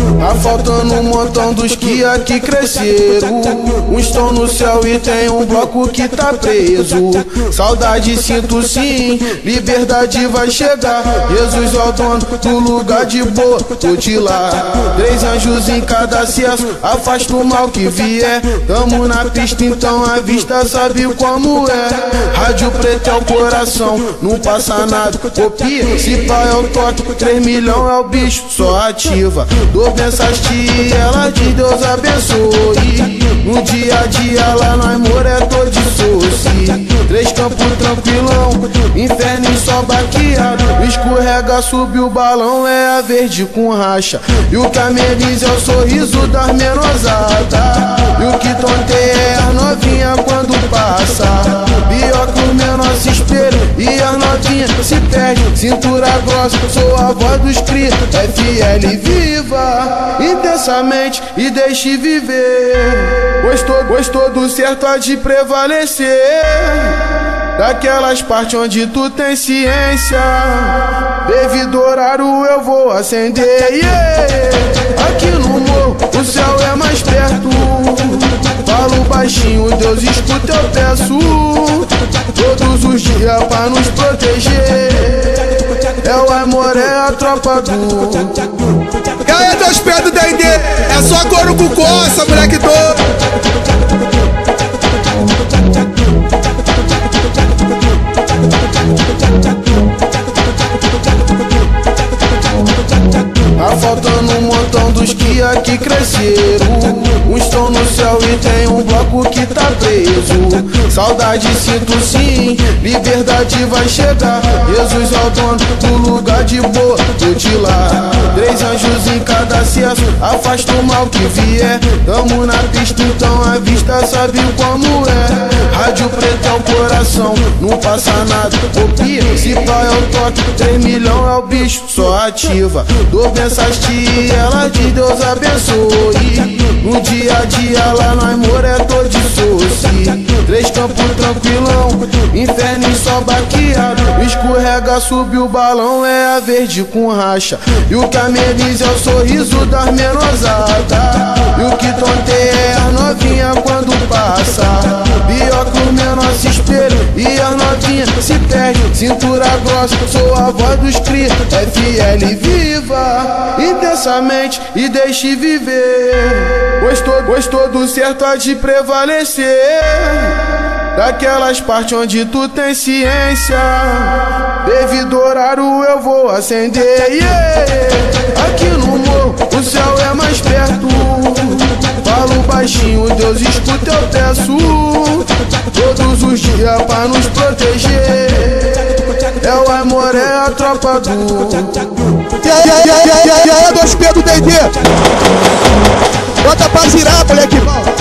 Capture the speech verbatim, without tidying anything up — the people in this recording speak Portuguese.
Tá faltando um montão dos que aqui cresceram. Uns estão no céu e tem um bloco que tá preso. Saudade sinto sim, liberdade vai chegar. Jesus é o dono do lugar de boa, tô de lá. Três anjos em cada acesso, afasta o mal que vier. Tamo na pista então a vista sabe como é. Rádio preto é o coração, não passa nada, copia. Se pá é o toque, três milhões é o bicho, só ativa. Dou bênçãos que ela de Deus abençoe. No dia a dia lá nós moreto de soci. Três campos tranquilão, inferno e só baqueado. Escorrega, sobe o balão, é a verde com racha. E o que ameniza é o sorriso das menosadas. E o que tonteia é a novinha quando passa. Pior que o menor se espelha e as novinhas se perde. Cintura grossa, sou a voz dos cria. F L viva intensamente e deixe viver. Gostou, gostou do certo há de prevalecer. Daquelas partes onde tu tem ciência. Devido horário eu vou acender, yeah. Aqui no morro o céu é mais perto. Falo baixinho, Deus escuta, eu peço. Todos os dias pra nos proteger. É o amor, é a tropa do. E aí, dois pés do D e D, é só couro com coça, moleque doido. Tá faltando um montão dos que aqui cresceram. Uns estão no céu e tem um bloco que tá preso. Saudade sinto sim, liberdade vai chegar. Jesus é o dono do lugar de boa, tô de lá. Três anjos em cada acesso, afasta o mal que vier. Tamo na pista então a vista sabe como é. Rádio preto é o coração, não passa nada, copia. Se pá é o toque, três milhões é o bicho, só ativa. Dou bênçãos que ela de Deus abençoe. No dia a dia lá nós moreto de soci. Três campos tranquilão, inferno e só baqueado. Escorrega, sobe o balão, é a verde com racha. E o que ameniza é o sorriso das menosadas. E o que tonteia é a novinha quando passa. Pior que o menor se espelha e as novinhas se perde. Cintura grossa, sou a voz dos cria. F L viva intensamente e deixe viver. Gostou, gostou do certo há de prevalecer. Daquelas partes onde tu tem ciência. Devido horário eu vou acender, yeah. Aqui no morro o céu é mais perto. Falo baixinho, Deus escuta, eu peço. Todos os dias pra nos proteger. É o amor, é a tropa do. E aí, e aí, e aí, e aí, dois pés do D e D, bota pra girar, moleque.